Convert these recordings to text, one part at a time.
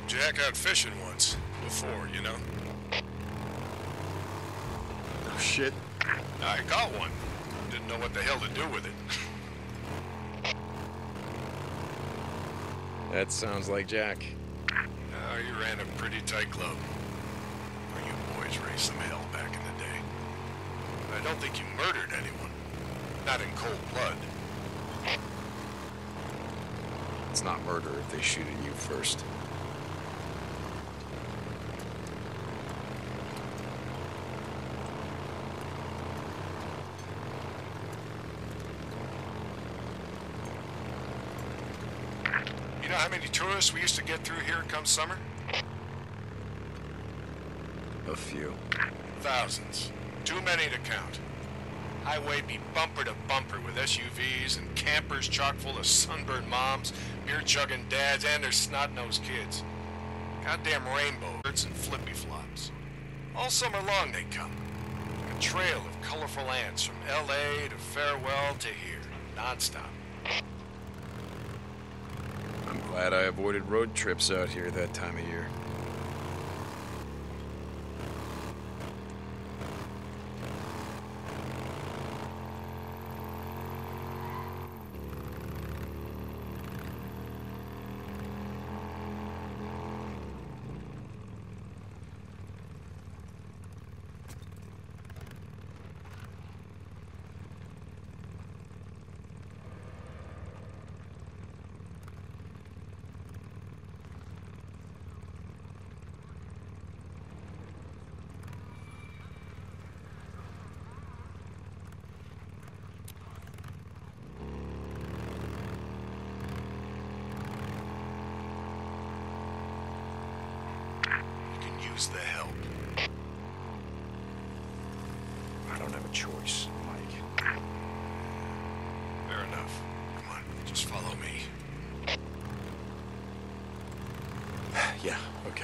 Jack out fishing once. Before, you know? Oh, shit. I caught one. Didn't know what the hell to do with it. That sounds like Jack. Oh, you ran a pretty tight club. Well, you boys raised some hell back in the day. I don't think you murdered anyone. Not in cold blood. It's not murder if they shoot at you first. You know how many tourists we used to get through here come summer? A few. Thousands. Too many to count. Highway be bumper to bumper with SUVs and campers chock full of sunburned moms, beer-chugging dads, and their snot-nosed kids. Goddamn rainbow birds and flippy-flops. All summer long they come. A trail of colorful ants from L.A. to Farewell to here, non-stop. I'm glad I avoided road trips out here that time of year. The help. I don't have a choice, Mike. Fair enough. Come on, just follow me. Yeah, okay.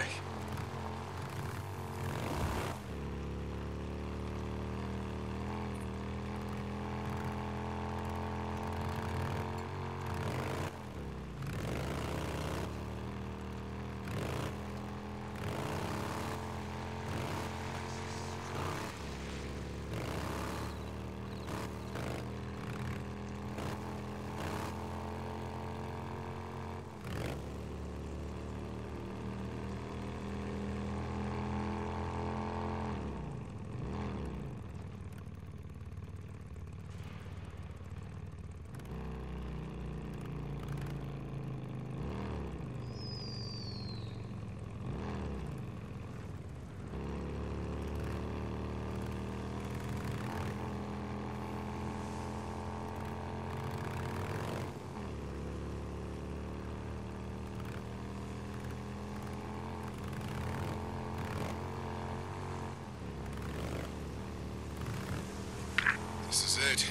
This is it.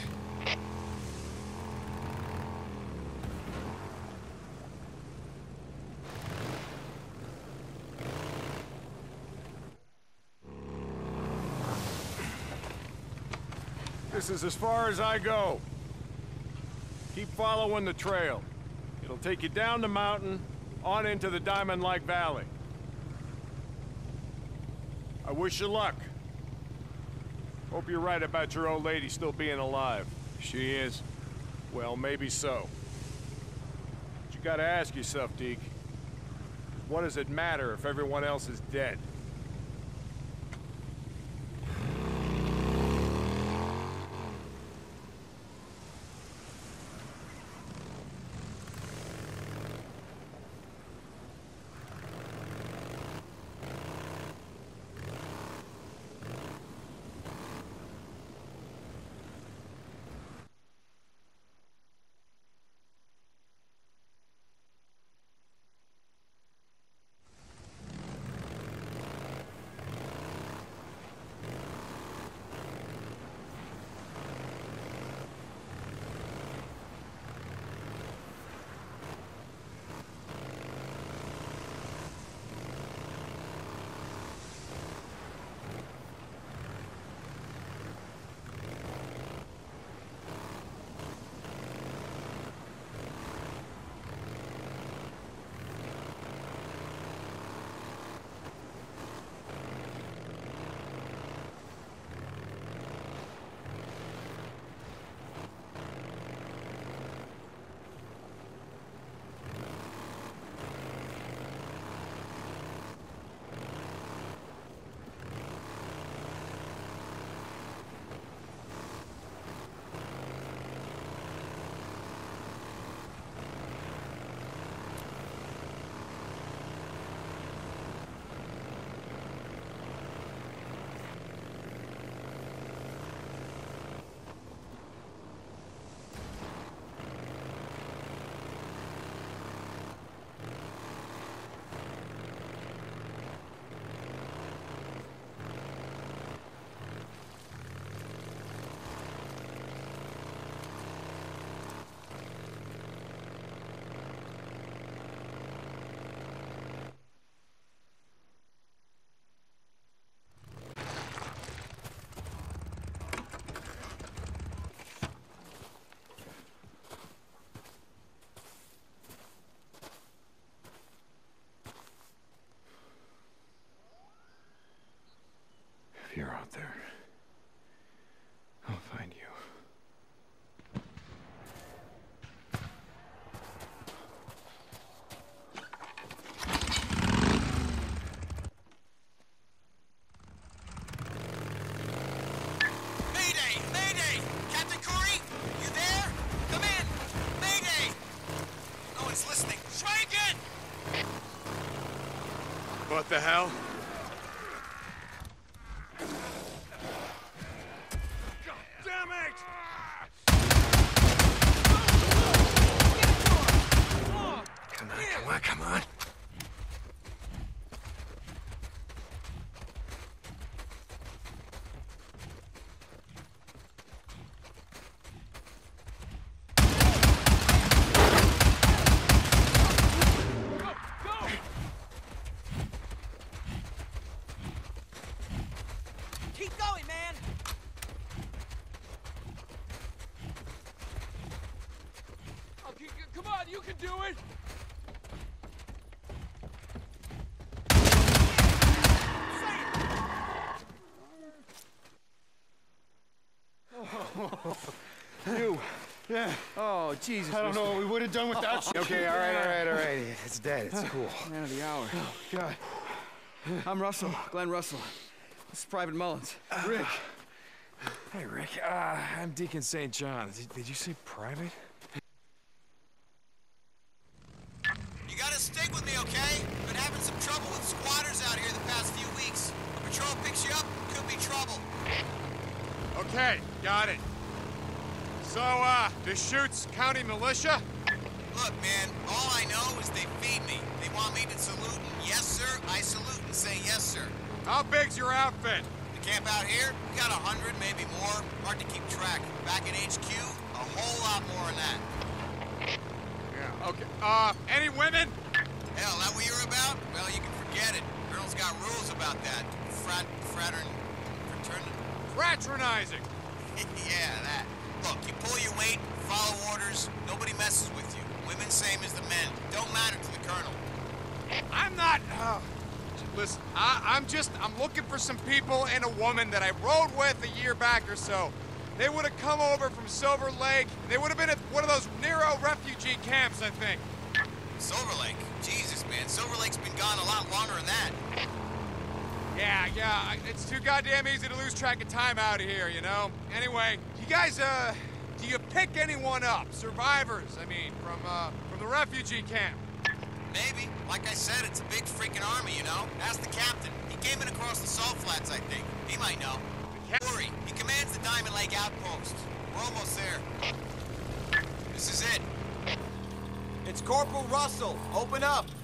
This is as far as I go. Keep following the trail. It'll take you down the mountain, on into the Diamond Lake Valley. I wish you luck. Hope you're right about your old lady still being alive. She is? Well, maybe so. But you gotta ask yourself, Deke. What does it matter if everyone else is dead? the hell? God damn it! Come on. Keep going, man! Okay, come on, you can do it! You. Yeah. Oh, Jesus. I don't know what we would have done without you. Okay, all right. It's dead. It's cool. Man of the hour. God. I'm Russell, Glenn Russell. This is Private Mullins. Rick. Hey, Rick. I'm Deacon St. John. Did you say private? You gotta stick with me, okay? Been having some trouble with squatters out here the past few weeks. A patrol picks you up, could be trouble. Okay, got it. So, Deschutes County Militia? Look, man, all I know is they feed me. They want me to salute and yes, sir, I salute and say yes, sir. How big's your outfit? The camp out here, we got 100, maybe more. Hard to keep track. Back at HQ, a whole lot more than that. Yeah, okay. Any women? Hell, that what you're about? Well, you can forget it. Colonel's got rules about that. Fraternity. Fraternizing. Yeah, that. Look, you pull your weight, follow orders, nobody messes with you. Women same as the men. Don't matter to the colonel. I'm not... listen, I'm looking for some people and a woman that I rode with a year back or so. They would have come over from Silver Lake. They would have been at one of those Nero refugee camps, I think. Silver Lake? Jesus, man. Silver Lake's been gone a lot longer than that. Yeah, it's too goddamn easy to lose track of time out here, you know? Anyway, you guys, do you pick anyone up? Survivors, I mean, from the refugee camp? Maybe. Like I said, it's a big freaking army, you know? Ask the captain. He came in across the Salt Flats, I think. He might know. Worry. He commands the Diamond Lake outpost. We're almost there. This is it. It's Corporal Russell. Open up.